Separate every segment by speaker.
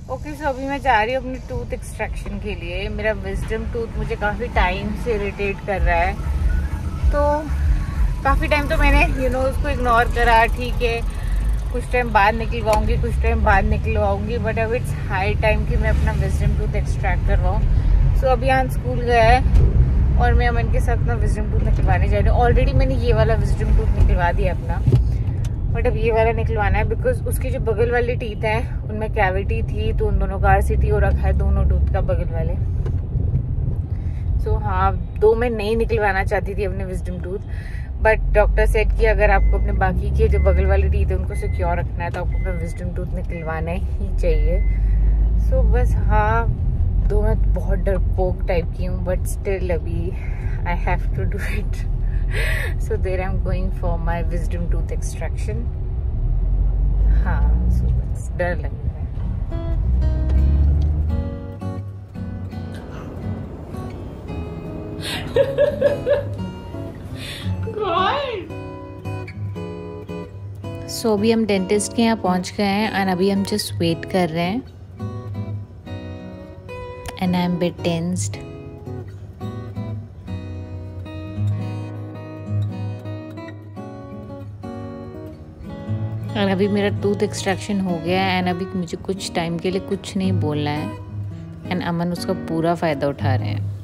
Speaker 1: Okay so अभी मैं जा रही हूँ अपनी टूथ एक्सट्रैक्शन के लिए। मेरा विजडम टूथ मुझे काफ़ी टाइम से इरिटेट कर रहा है, तो काफ़ी टाइम तो मैंने उसको इग्नोर करा। ठीक है, कुछ टाइम बाद निकलवाऊंगी, कुछ टाइम बाद निकलवाऊंगी, बट अब इट्स हाई टाइम कि मैं अपना विजडम टूथ एक्सट्रैक्ट करवाऊँ। सो अभी यहाँ स्कूल गया है और मैं अमन के साथ अपना विजडम टूथ निकलवाने जा रही हूँ। ऑलरेडी मैंने ये वाला विजडम टूथ निकलवा दिया अपना, बट अब ये वाला निकलवाना है बिकॉज उसकी जो बगल वाली टीथ है उनमें कैविटी थी, तो उन दोनों का आरसीटी हो रखा है, दोनों टूथ का बगल वाले। सो हाँ, 2 मैं नहीं निकलवाना चाहती थी अपने wisdom tooth, but doctor said कि अगर आपको अपने बाकी के जो बगल वाली टीथ है उनको सिक्योर रखना है तो आपको अपना विजडम टूथ निकलवाना ही चाहिए। सो बस हाँ, 2 मैं बहुत डरपोक टाइप की हूँ, बट स्टिल अभी I have to do it. So there I'm going for my wisdom tooth extraction. हाँ, so बस डर लग रहा है। So अभी हम डेंटिस्ट के यहाँ पहुँच गए हैं और अभी हम जस्ट वेट कर रहे हैं। And I'm a bit tensed. और अभी मेरा टूथ एक्सट्रैक्शन हो गया है एंड अभी मुझे कुछ टाइम के लिए कुछ नहीं बोलना है एंड अमन उसका पूरा फ़ायदा उठा रहे हैं।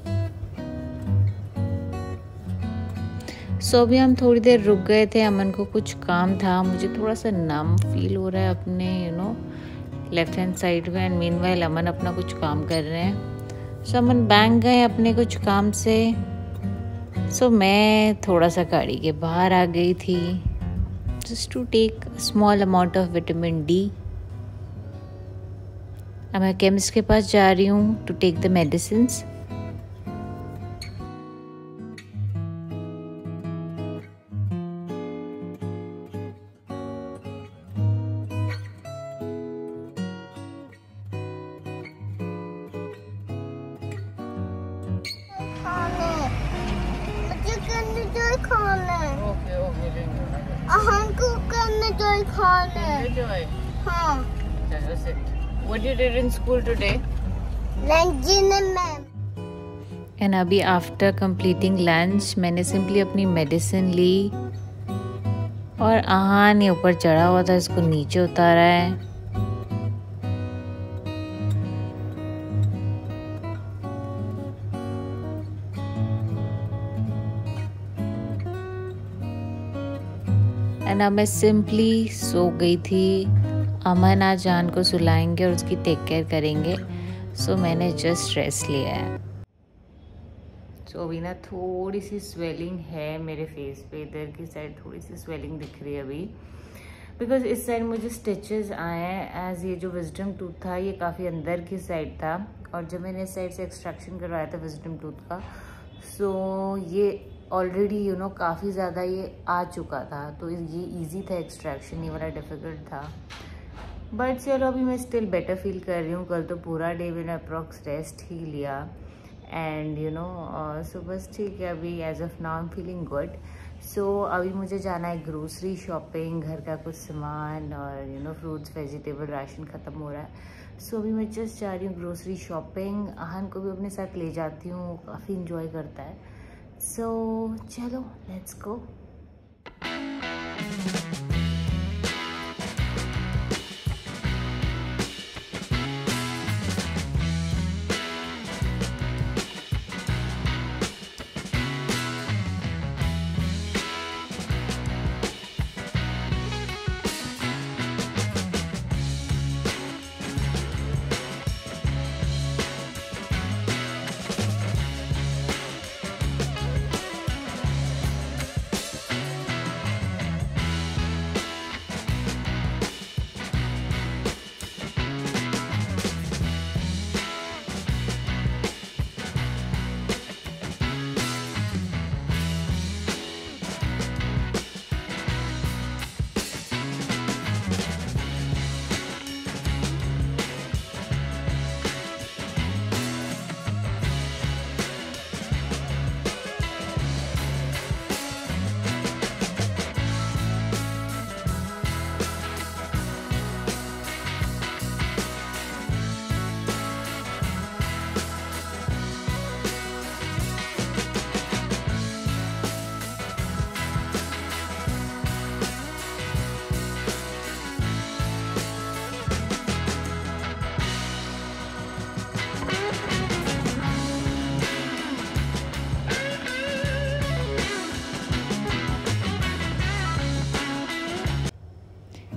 Speaker 1: सो अभी हम थोड़ी देर रुक गए थे, अमन को कुछ काम था, मुझे थोड़ा सा नम फील हो रहा है अपने लेफ्ट हैंड साइड में एंड मीनवाइल अमन अपना कुछ काम कर रहे हैं। सो अमन बैंक गए अपने कुछ काम से। सो मैं थोड़ा सा गाड़ी के बाहर आ गई थी just to take a small amount of vitamin D. अब मैं केमिस्ट के पास जा रही हूँ to take the medicines. What you did in school today? And अभी after completing lunch मैंने simply अपनी medicine ली और आहान ये ऊपर चढ़ा हुआ था, इसको नीचे उतारा है। एंड अब मैं सिंपली सो गई थी। अमन आज जान को सुलाएंगे और उसकी टेक केयर करेंगे, सो मैंने जस्ट रेस्ट लिया है। सो अभी ना थोड़ी सी स्वेलिंग है मेरे फेस पे, इधर की साइड थोड़ी सी स्वेलिंग दिख रही है अभी, बिकॉज इस साइड मुझे स्टिचेस आए हैं। एज ये जो विजडम टूथ था ये काफ़ी अंदर की साइड था और जब मैंने इस साइड से एक्सट्रैक्शन करवाया था विजडम टूथ का, सो ये ऑलरेडी काफ़ी ज़्यादा ये आ चुका था, तो ये इजी था एक्सट्रैक्शन, ये वाला डिफ़िकल्ट था। बट चलो अभी मैं स्टिल बेटर फील कर रही हूँ। कल तो पूरा डे मैंने अप्रॉक्स रेस्ट ही लिया एंड सो बस ठीक है, अभी as of now I am feeling good. So अभी मुझे जाना है ग्रोसरी शॉपिंग, घर का कुछ सामान और फ्रूट्स वेजिटेबल राशन ख़त्म हो रहा है। सो अभी मैं जस्ट जा रही हूँ ग्रोसरी शॉपिंग। आहन को भी अपने साथ ले जाती हूँ, काफ़ी इंजॉय करता है। सो चलो लेट्स गो।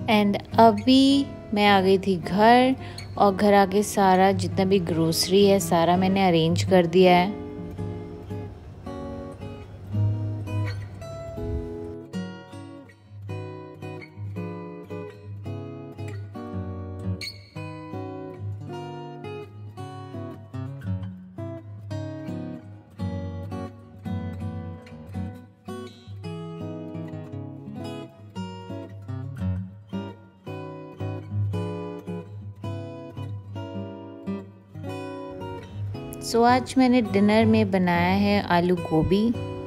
Speaker 1: एंड अभी मैं आ गई थी घर, और घर आके सारा जितना भी ग्रोसरी है सारा मैंने अरेंज कर दिया है। सो आज मैंने डिनर में बनाया है आलू गोभी।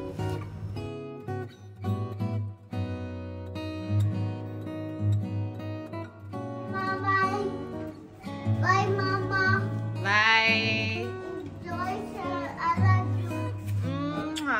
Speaker 2: Bye, Mama.
Speaker 3: Bye.
Speaker 2: Joyce, I love you.
Speaker 3: Mwah.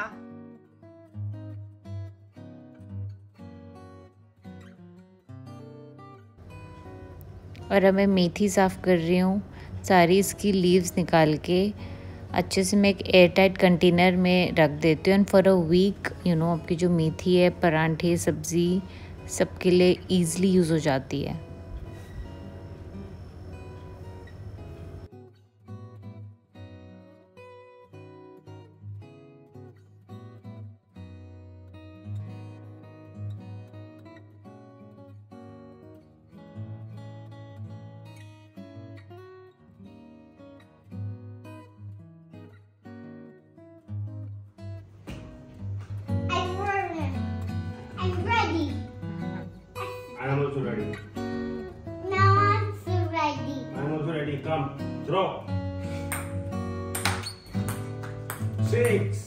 Speaker 1: और अब मैं मेथी साफ़ कर रही हूँ, सारी इसकी लीव्स निकाल के अच्छे से मैं एक एयर टाइट कंटेनर में रख देती हूँ। एंड फॉर अ वीक आपकी जो मेथी है परांठे सब्ज़ी सबके लिए ईज़िली यूज़ हो जाती है।
Speaker 2: I'm ready.
Speaker 4: I am also ready.
Speaker 2: Now I'm so ready.
Speaker 4: I am also ready. Come, throw. 6.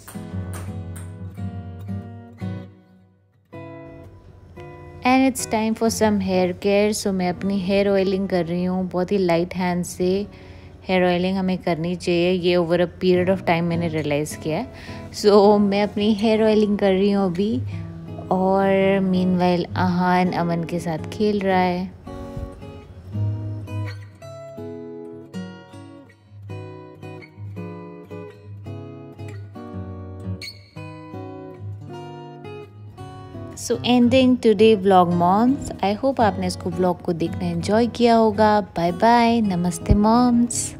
Speaker 1: And it's time for some hair care. So मैं अपनी हेयर ऑयलिंग कर रही हूँ। बहुत ही लाइट हैंड से हेयर ऑयलिंग हमें करनी चाहिए, ये over a period of time मैंने रियलाइज़ किया है। सो मैं अपनी हेयर ऑयलिंग कर रही हूँ अभी, और मीनवाइल आहान अमन के साथ खेल रहा है। So ending today vlog moms. I hope आपने इसको व्लॉग को देखना एंजॉय किया होगा। बाय बाय, नमस्ते मॉम्स।